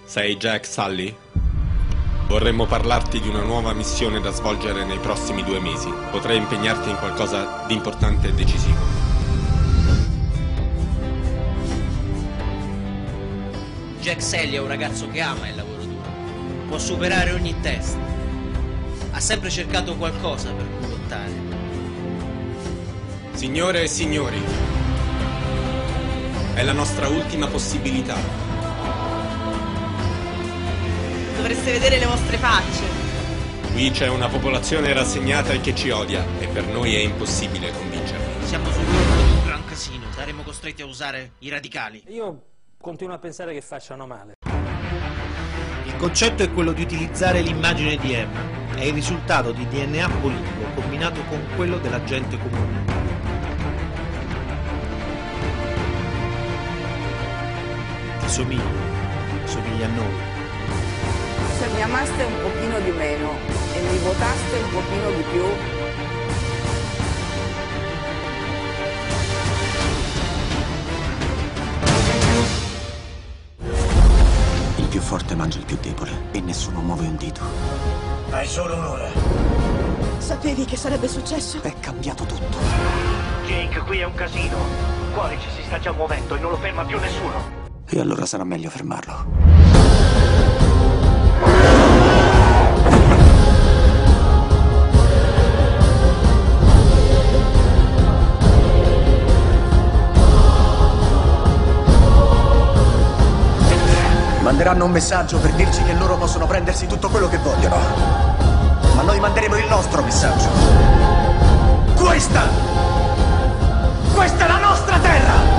Sei Jack Sully? Vorremmo parlarti di una nuova missione da svolgere nei prossimi 2 mesi. Potrei impegnarti in qualcosa di importante e decisivo. Jack Sully è un ragazzo che ama il lavoro duro. Può superare ogni test. Ha sempre cercato qualcosa per cui lottare. Signore e signori, è la nostra ultima possibilità. Dovreste vedere le vostre facce. Qui c'è una popolazione rassegnata e che ci odia, e per noi è impossibile convincerli. Siamo sull'orlo di un gran casino. Saremo costretti a usare i radicali. Io continuo a pensare che facciano male. Il concetto è quello di utilizzare l'immagine di Emma. È il risultato di DNA politico combinato con quello della gente comune. Ti somiglia a noi. Se mi amaste un pochino di meno e mi votaste un pochino di più, il più forte mangia il più debole e nessuno muove un dito. Hai solo un'ora. Sapevi che sarebbe successo? È cambiato tutto. Jake, qui è un casino. Cuore ci si sta già muovendo e non lo ferma più nessuno. E allora sarà meglio fermarlo. Manderanno un messaggio per dirci che loro possono prendersi tutto quello che vogliono. Ma noi manderemo il nostro messaggio. Questa è la nostra terra!